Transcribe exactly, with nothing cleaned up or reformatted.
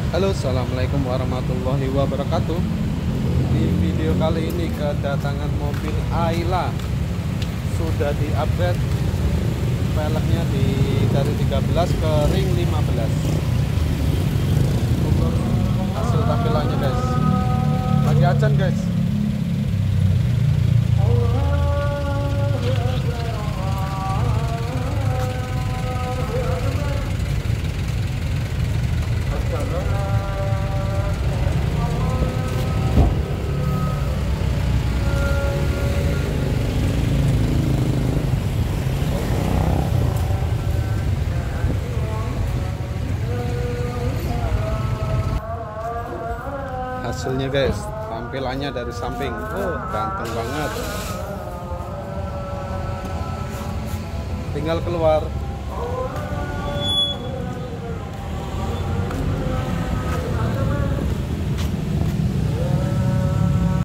Halo, assalamualaikum warahmatullahi wabarakatuh. Di video kali ini kedatangan mobil Ayla, sudah di-upgrade velgnya di dari tiga belas ke ring lima belas. Hasil tampilannya guys, lagi acan guys. Hasilnya guys, tampilannya dari samping, oh ganteng banget. Tinggal keluar